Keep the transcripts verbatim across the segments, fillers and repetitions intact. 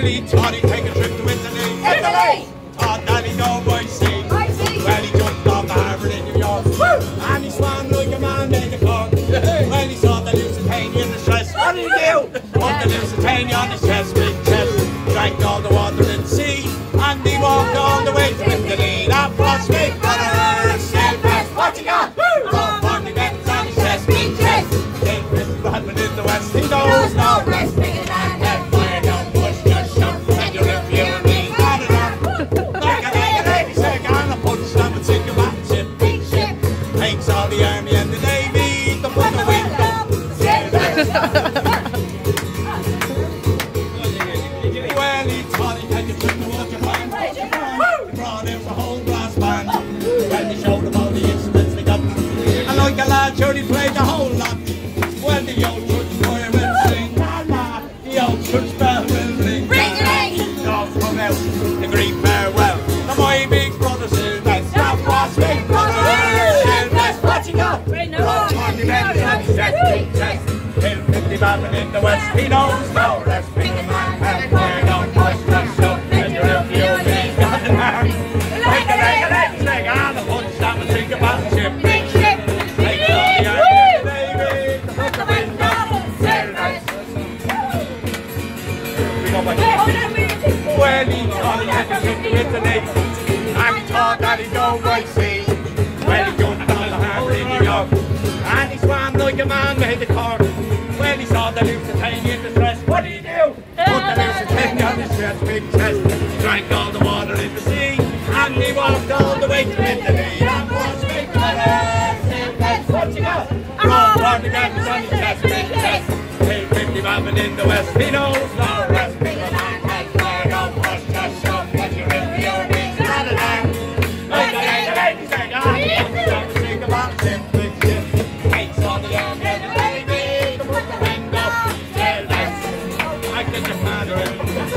Well, he thought he'd take a trip to Italy. Italy! Thought that he'd go by sea. By sea. Well, he jumped off the harbour in New York. Woo! And he swam like a man made a cork. Well, he saw the Lusitania in the stress. What did he do? Put the Lusitania on his chest, big chest. Drank all the water in the sea. And he walked all the way to Italy. That was big brother. Sail west. What you got? Oh, forty bets on his chest, big chest. Sail west, Batman in the west. He knows no rest. Bigger than that. Fire, don't push, just shove. And you're in view of me. Got it up. Like a like a lady said, gonna punch them and sink a battleship. Big ship. Takes all the army and the navy. The put the window. Sail west. Well, he thought he'd take a trip to Water Japan. He brought out the whole brass band. Well, he showed them all the instruments they got. And like a lad, sure he played the whole lot. Well, the old church choir will sing. La la, the old church bell will ring. Ring ring. Dogs come out, the great farewell. The my big brother Sylvester. That was big brother Sylvester. What you got? forty men on his chest, big chest. Till fifty Batman in the west. He knows no rest. Big man, have fire, don't push, just shove. And you're in view of me. Got an arm. Leg a leg a leg leg on the punch down and sink a battleship. Big ship. Take all the army, baby. Put the window. Sail west. Well, he thought he had to trip to Italy. And he thought that he'd go by sea. Well, he jumped on the harbour in New York. And he swam like a man made the cork. Well, he saw the Lusitania in distress. What did he do? Put the Lusitania on his chest, big chest. Drank all the water in the sea. And he walked all the way to Italy. That was big brother. What you got? Raw water games on his chest, big chest. Till fifty Batman in the west. He knows no rest. Bigger than head fire, don't push, just shove. Get your in view of me. Got an arm. Like a like a lady said, ah, don't sink a battleship, big ship. Takes all the army and the baby. To put the window. Sail west. I can just matter it.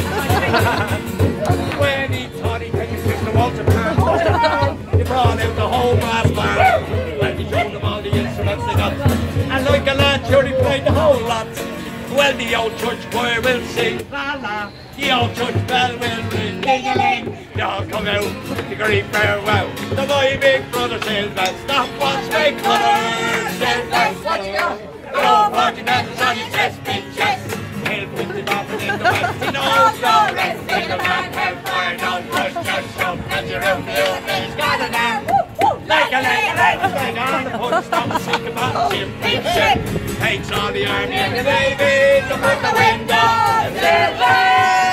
When he thought he'd take his sister Walter Pan, he brought out the whole brass band. Well, he showed them all the instruments they got. And like a lad, sure he played the whole lot. Well, the old church choir will sing, la la. The old church bell will ring, ding a ling. They all come out, the great farewell. The my big brother Sylvester. Stop what's big brother Sylvester. What you got? Oh, forty medals on your chest, big chest. Till fifty Batman in the west. He knows no rest. Bigger man, hellfire, don't push, just shove. And you're in view of me. He's got an arm. Like a leg a leg leg on the punch, stop and sink a battleship. Big ship. Takes all the army and the navy. To put the window. Sail west.